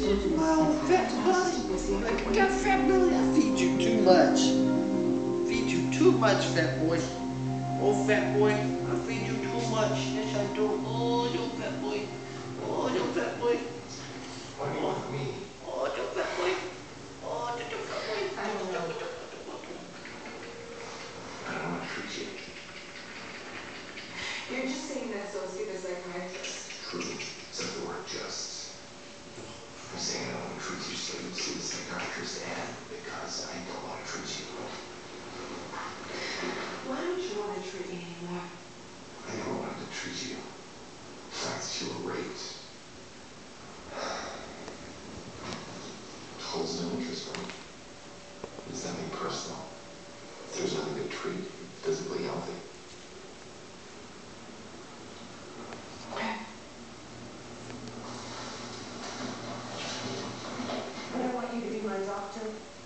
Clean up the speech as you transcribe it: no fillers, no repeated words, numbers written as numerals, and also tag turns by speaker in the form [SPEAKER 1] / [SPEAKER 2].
[SPEAKER 1] My old fat body. Like I got fat belly. I feed you too much. Feed you too much, fat boy. Oh, fat boy, I feed you too much. Yes, I do. Oh, you fat boy. Oh, you fat boy.
[SPEAKER 2] What do you want from me?
[SPEAKER 1] Oh, you fat boy. Oh, you fat boy.
[SPEAKER 2] I don't know. I don't want to treat you.
[SPEAKER 3] You're just saying that so as to the psychiatrist.
[SPEAKER 2] True. Except the word just. I'm saying I don't want to treat you so you see the psychiatrist and because I don't want to treat you.
[SPEAKER 3] Why don't you want to treat me anymore?
[SPEAKER 2] I never wanted to treat you. The fact that you were raped holds no interest for me. It's nothing personal. There's nothing to treat. Physically healthy.
[SPEAKER 3] Okay. But I want you to be my doctor.